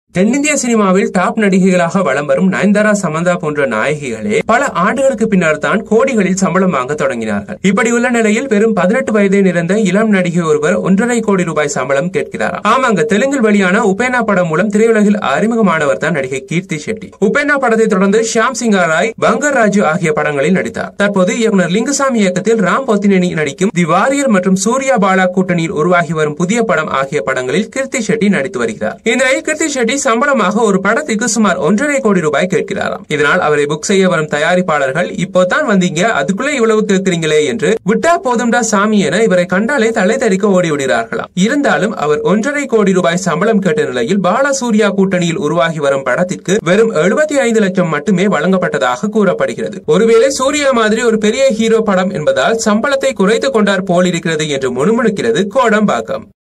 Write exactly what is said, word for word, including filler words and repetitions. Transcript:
தென்னிந்திய சினிமாவில் டாப் நடிகைகளாக வலம் வரும் நயன்தாரா, சமந்தா போன்ற நாயகிகளே பல ஆண்டுகளுக்கு பின்னர் தான் கோடிகளில் சம்பளம் வாங்க தொடங்கினார்கள். இப்படி உள்ள நிலையில் வெறும் பதினெட்டு வயதை நிறைந்த இளம் நடிகை ஒருவர் ஒன்றரை கோடி ரூபாய் சம்பளம் கேட்கிறாராம். ஆமாங்க, தெலுங்கில் வெளியான உபேனா படம் மூலம் திரையுலகில் அறிமுகமானவர் தான் நடிகை கீர்த்தி ஷெட்டி. உபேனா படத்தை தொடர்ந்து ஷியாம் சிங்கா ராய், பங்கர் ராஜு ஆகிய படங்களில் நடித்தார். தற்போது இயக்குனர் லிங்குசாமி இயக்கத்தில் ராம் போத்தினேனி நடிக்கும் தி வாரியர் மற்றும் சூர்யா பாலா கூட்டணியில் உருவாகி வரும் புதிய படம் ஆகிய படங்களில் கீர்த்தி ஷெட்டி நடித்து வருகிறார். இந்த நிலையில் கீர்த்தி ஷெட்டி சம்பளமாக ஒரு படத்திற்கு சுமார் ஒன்றரை கோடி ரூபாய் கேட்கிறாராம். இதனால் அவரை புக் செய்ய வரும் தயாரிப்பாளர்கள் இப்போதான் வந்தீங்க, அதுக்குள்ளே இவ்வளவு கேட்கிறீங்களே என்று விட்டா போதும்டா சாமி என இவரை கண்டாலே தலை தறிக்க ஓடி விடுகிறார்களாம். இருந்தாலும் அவர் ஒன்றரை கோடி ரூபாய் சம்பளம் கேட்ட நிலையில் பாலா சூர்யா கூட்டணியில் உருவாகி வரும் படத்திற்கு வெறும் எழுபத்தி ஐந்து லட்சம் மட்டுமே வழங்கப்பட்டதாக கூறப்படுகிறது. ஒருவேளை சூர்யா மாதிரி ஒரு பெரிய ஹீரோ படம் என்பதால் சம்பளத்தை குறைத்துக் கொண்டார் போலிருக்கிறது என்று முணுமுணுக்கிறது கோடம்பாக்கம்.